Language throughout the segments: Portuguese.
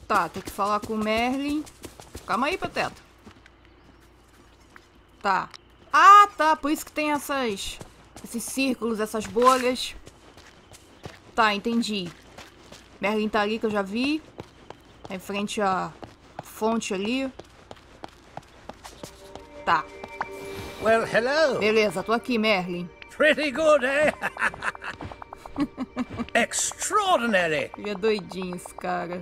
Tá, tem que falar com o Merlin. Calma aí, Pateta. Tá. Ah, tá. Por isso que tem esses círculos, essas bolhas. Tá, entendi. Merlin tá ali que eu já vi. Tá em frente à fonte ali. Tá. Well, hello. Beleza, tô aqui, Merlin. Pretty good, eh? Extraordinary. Ele é doidinho, esse cara.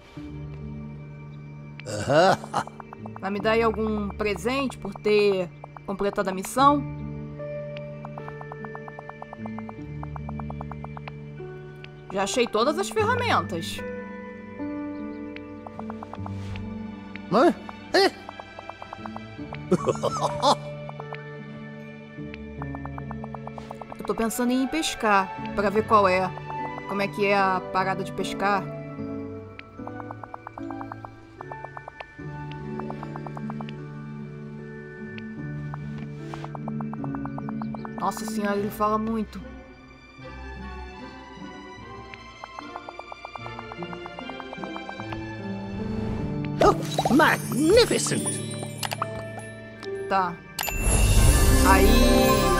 Vai me dar aí algum presente por ter completado a missão? Já achei todas as ferramentas. Hã? Eu tô pensando em ir pescar, pra ver qual é. Como é que é a parada de pescar. Nossa senhora, ele fala muito. Oh, magnificent. Tá. Aí...